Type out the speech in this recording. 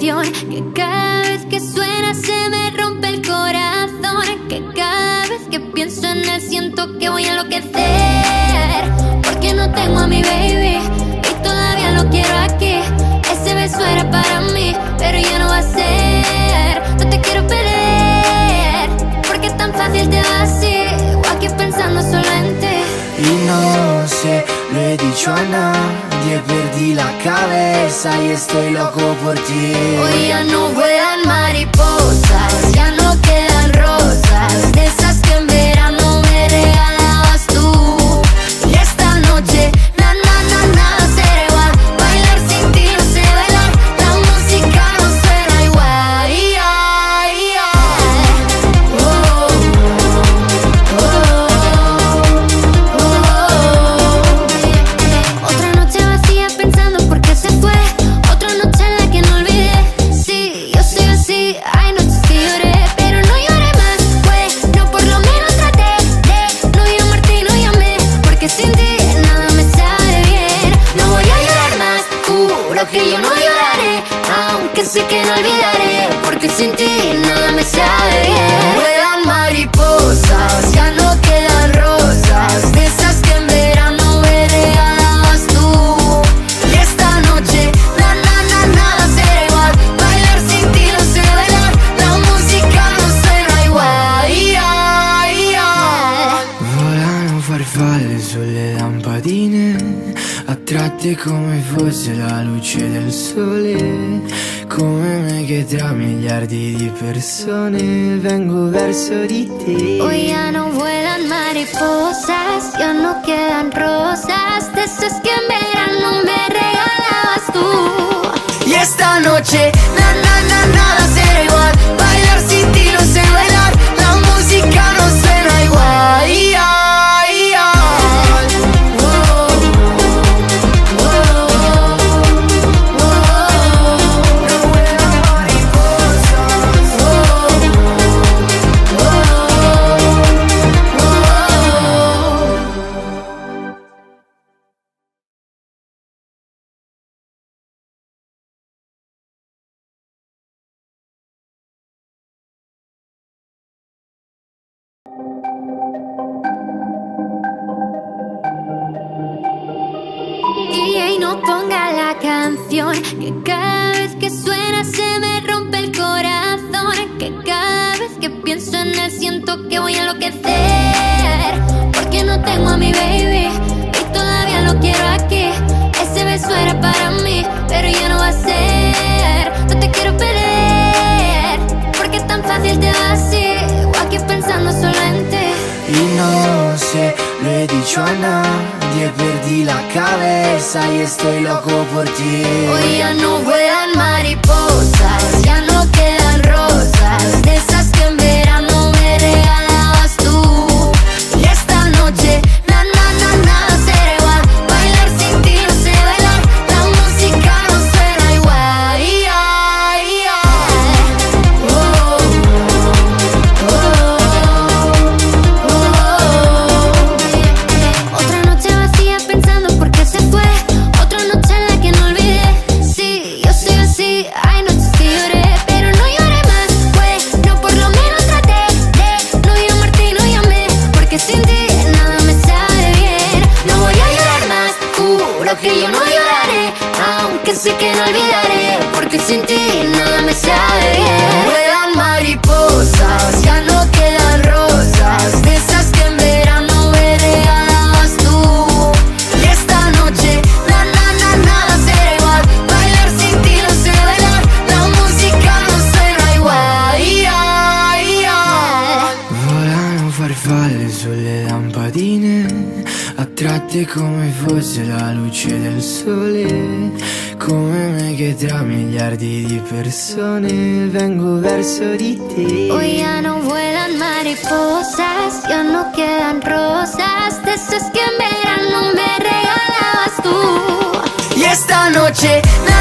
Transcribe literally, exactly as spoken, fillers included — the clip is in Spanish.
canción que cada vez que suena se me rompe el corazón, que cada vez que pienso en él siento que voy a enloquecer, porque no tengo a mi baby y todavía lo quiero aquí. Ese beso era para mí, pero ya no va a ser. No te quiero perder, porque es tan fácil te va así, o aquí pensando solo en ti. Y no sé, lo he dicho a nadie, perdí la cabeza y estoy loco por ti. Hoy ya no vuelan mariposas, ya no quedan rosas, de esas que en verano me regalabas tú. Y esta noche, na na na nada será igual, bailar sin ti no sé bailar, la música no suena igual. Yeah, yeah. Oh, oh, oh, oh. Otra noche vacía pensando por qué se fue, otra noche en la que no olvidé. Sí, yo soy así, hay noches que lloré, pero no lloré más. Bueno, por lo menos traté de no llamarte y no llamé, porque sin ti nada me sabe bien. No voy a llorar más, juro que yo no lloraré, aunque sé que no olvidaré, porque sin ti nada me sabe bien. Vuelan mariposas, ya no quedan rosas, de esas que en verano me regalabas tú. Y esta noche, na na na nada será igual, bailar sin ti no sé bailar, la música no suena igual. Yeah, yeah. Volano farfalle sulle lampadine, attratte come fosse la luce del sole, come me che tra miliardi di persone vengo verso di te. Hoy ya no vuelan mariposas, ya no quedan rosas, de esas que en verano me regalabas tú. Y esta noche, na na na nada será igual, bailar sin ti no sé bailar, la música no suena igual. Yeah, yeah. Oh, oh, oh, oh. No vuelan mariposas. Oh, oh, oh. D J no ponga la canción que cada vez que suena se me rompe el corazón, que cada vez que pienso en él siento que voy a enloquecer, porque no tengo a mi baby y todavía lo quiero aquí. Ese beso era para mí, pero ya no va a ser. No te quiero perder, porque es tan fácil te va así, o aquí pensando solo en ti. Y no sé, lo he dicho a nadie, perdí la cabeza y estoy loco por ti. Hoy ya no vuelan mariposas, ya no quedan rosas, de esas que en verano me regalabas tú. Y esta noche, na na na nada será igual, bailar sin ti no sé bailar, la música no suena igual. Yeah, yeah. Oh, oh, oh. Otra noche vacía pensando por qué se fue, otra noche en la que no olvidé. Sí, yo soy así, hay noches que lloré, pero no lloré más. Bueno, por lo menos traté de no llamarte y no llamé, porque sin ti nada me sabe bien. No voy a llorar más, juro que yo no lloraré, aunque sé que no olvidaré, porque sin ti nada me sabe bien. Vuelan mariposas, ya no quedan rosas, de esas que en verano me regalabas tú. Y esta noche, na na na nada será igual, bailar sin ti no sé bailar, la música no suena igual. Yeah, yeah. Volano farfalle sulle lampadine, attratte come fosse la luce del sole, come me che tra miliardi di persone vengo verso di te. Hoy ya no vuelan mariposas, ya no quedan rosas, de esas que en verano me regalabas tú. Y esta noche,